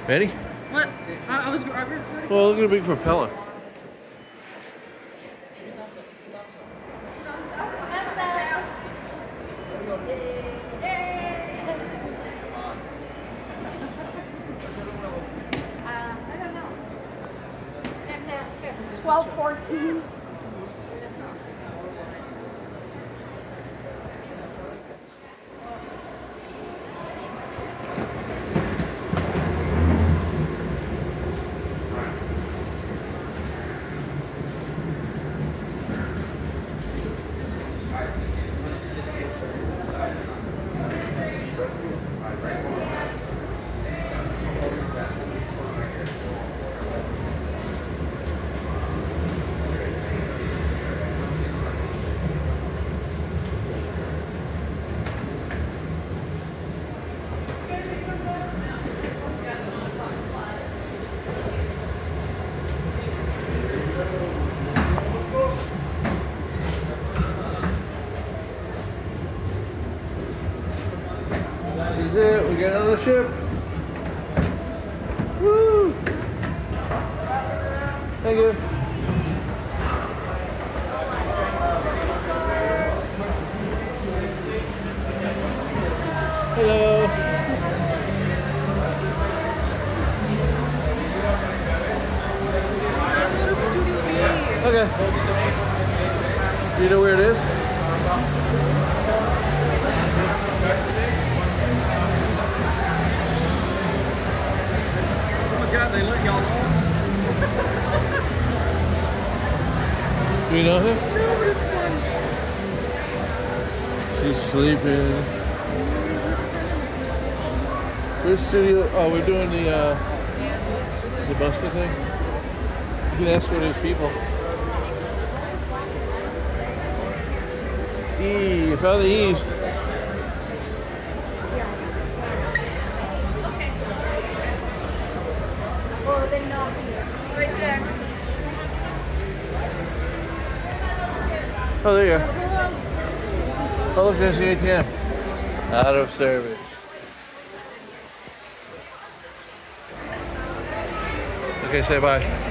Ready? What? I was recording. Well, look at a big propeller. I don't know. 12, 14. This is it. We got on the ship. Woo! Thank you. Hello. Okay. Do you know where it is? God, they let y'all know. Do you know him? No, but it's fun. She's sleeping. Where's studio? Oh, we're doing the Buster thing. You can ask for these people. E, you found the E's. Oh, they're not here. Right there. Oh, there you are. Oh, look, there's the ATM. Out of service. Okay, say bye.